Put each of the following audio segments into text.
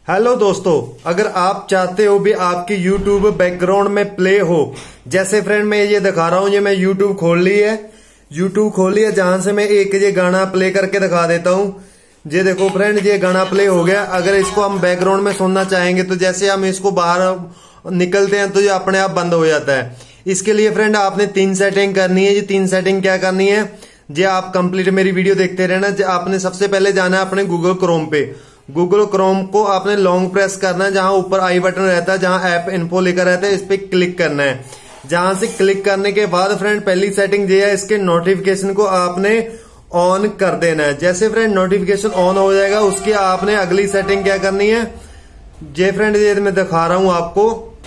Hello दोस्तों, अगर आप चाहते हो भी आपकी YouTube बैकग्राउंड में प्ले हो, जैसे फ्रेंड मैं ये दिखा रहा हूँ, ये मैं YouTube खोल ली है जहां से मैं एक ये गाना प्ले करके दिखा देता हूँ। ये देखो फ्रेंड, ये गाना प्ले हो गया। अगर इसको हम बैकग्राउंड में सुनना चाहेंगे तो जैसे हम इसको बाहर निकलते हैं तो ये अपने आप बंद हो जाता है। इसके लिए फ्रेंड आपने 3 सेटिंग करनी है। ये 3 सेटिंग क्या करनी है, ये आप कंप्लीट मेरी वीडियो देखते रहना। आपने सबसे पहले जाना है अपने गूगल क्रोम पे। गूगल क्रोम को आपने लॉन्ग प्रेस करना है, जहां ऊपर आई बटन रहता है, जहां ऐप इन्फो लिखा रहता है, इस पे क्लिक करना है। जहां से क्लिक करने के बाद फ्रेंड पहली सेटिंग ये है, इसके नोटिफिकेशन को आपने ऑन कर देना है। जैसे फ्रेंड नोटिफिकेशन ऑन हो जाएगा, उसकी आपने अगली सेटिंग क्या करनी है, ये फ्रेंड ये मैं दिखा रहा हूं आपको।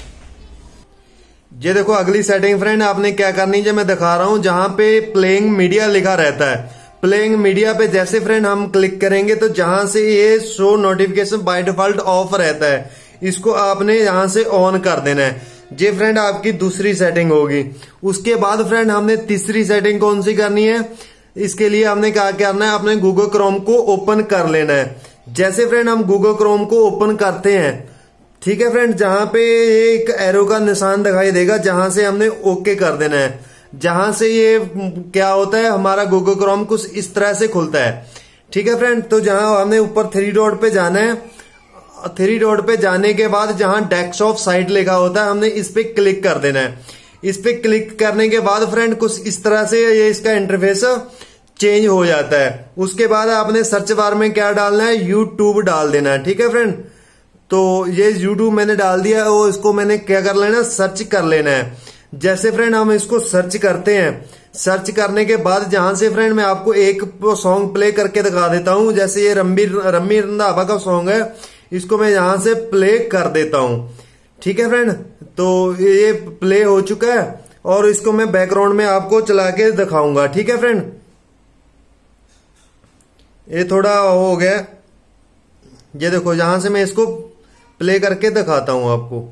ये देखो अगली सेटिंग फ्रेंड आपने क्या करनी है, मैं दिखा रहा हूं। जहां पे प्लेइंग मीडिया लिखा रहता है, प्लेइंग मीडिया पे जैसे फ्रेंड हम क्लिक करेंगे तो जहां से ये show notification by default off रहता है, इसको आपने यहां से ऑन कर देना है। ये फ्रेंड आपकी दूसरी सेटिंग होगी। उसके बाद फ्रेंड हमने तीसरी सेटिंग कौन सी करनी है, इसके लिए हमने क्या करना है, अपने गूगल क्रोम को ओपन कर लेना है। जैसे फ्रेंड हम गूगल क्रोम को ओपन करते हैं, ठीक है फ्रेंड, जहां पे एक एरो का निशान दिखाई देगा, जहां से हमने ओके कर देना है। जहां से ये क्या होता है, हमारा गूगल क्रोम कुछ इस तरह से खुलता है, ठीक है फ्रेंड। तो जहां हमने ऊपर 3 डॉट पे जाना है, 3 डॉट पे जाने के बाद जहां डेस्कटॉप साइट लिखा होता है, हमने इस पे क्लिक कर देना है। इस पे क्लिक करने के बाद फ्रेंड कुछ इस तरह से ये इसका इंटरफेस चेंज हो जाता है। उसके बाद आपने सर्च बार में क्या डालना है, यूट्यूब डाल देना है, ठीक है फ्रेंड। तो ये यूट्यूब मैंने डाल दिया है, और इसको मैंने क्या कर लेना, सर्च कर लेना है। जैसे फ्रेंड हम इसको सर्च करते हैं, सर्च करने के बाद जहां से फ्रेंड मैं आपको एक सॉन्ग प्ले करके दिखा देता हूं। जैसे ये रणबीर रंधावा का सॉन्ग है, इसको मैं यहां से प्ले कर देता हूं, ठीक है फ्रेंड। तो ये प्ले हो चुका है और इसको मैं बैकग्राउंड में आपको चला के दिखाऊंगा, ठीक है फ्रेंड। ये थोड़ा हो गया, ये देखो यहां से मैं इसको प्ले करके दिखाता हूं आपको।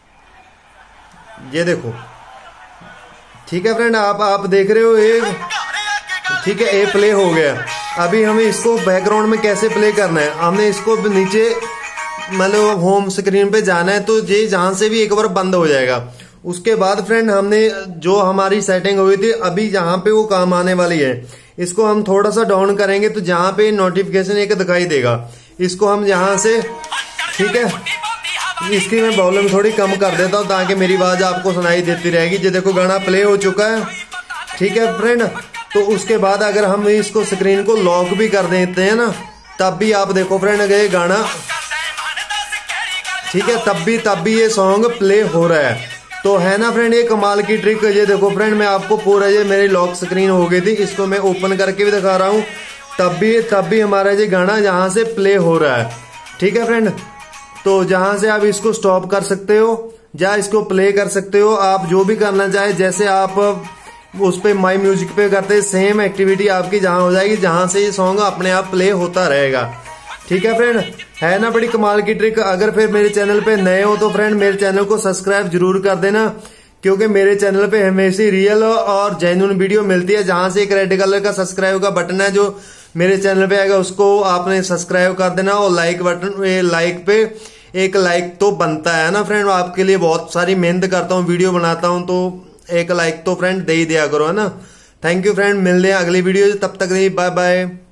ये देखो, ठीक है फ्रेंड, आप देख रहे हो ये, ठीक है, ये प्ले हो गया। अभी हमें इसको बैकग्राउंड में कैसे प्ले करना है, हमने इसको नीचे मतलब होम स्क्रीन पे जाना है, तो ये जहां से भी एक बार बंद हो जाएगा। उसके बाद फ्रेंड हमने जो हमारी सेटिंग हुई थी, अभी जहां पे वो काम आने वाली है, इसको हम थोड़ा सा डाउन करेंगे तो जहां पे नोटिफिकेशन एक दिखाई देगा, इसको हम यहां से, ठीक है, इसकी मैं वॉल्यूम थोड़ी कम कर देता हूं ताकि मेरी आवाज आपको सुनाई देती रहेगी। ये देखो गाना प्ले हो चुका है, ठीक है फ्रेंड। तो उसके बाद अगर हम इसको स्क्रीन को लॉक भी कर देते हैं ना, तब भी आप देखो फ्रेंड ये गाना, ठीक है, तब भी ये सॉन्ग प्ले हो रहा है। तो है ना फ्रेंड ये कमाल की ट्रिक। ये देखो फ्रेंड मैं आपको पूरा, ये मेरी लॉक स्क्रीन हो गई थी, इसको मैं ओपन करके भी दिखा रहा हूँ, तब भी हमारा ये गाना यहाँ से प्ले हो रहा है, ठीक है फ्रेंड। तो जहां से आप इसको स्टॉप कर सकते हो या इसको प्ले कर सकते हो, आप जो भी करना चाहे। जैसे आप उस पे माई म्यूजिक पे करते, सेम एक्टिविटी आपकी जहां हो जाएगी, जहां से ये सॉन्ग अपने आप प्ले होता रहेगा, ठीक है फ्रेंड। है ना बड़ी कमाल की ट्रिक। अगर फिर मेरे चैनल पे नए हो तो फ्रेंड मेरे चैनल को सब्सक्राइब जरूर कर देना, क्योंकि मेरे चैनल पे हमेशा रियल और जेन्युइन वीडियो मिलती है। जहां से एक रेड कलर का सब्सक्राइब का बटन है जो मेरे चैनल पे आएगा, उसको आपने सब्सक्राइब कर देना, और लाइक बटन, लाइक पे एक लाइक तो बनता है ना फ्रेंड। आपके लिए बहुत सारी मेहनत करता हूँ, वीडियो बनाता हूँ, तो एक लाइक तो फ्रेंड दे ही दिया करो, है ना। थैंक यू फ्रेंड, मिलते हैं अगली वीडियो, तब तक बाय बाय।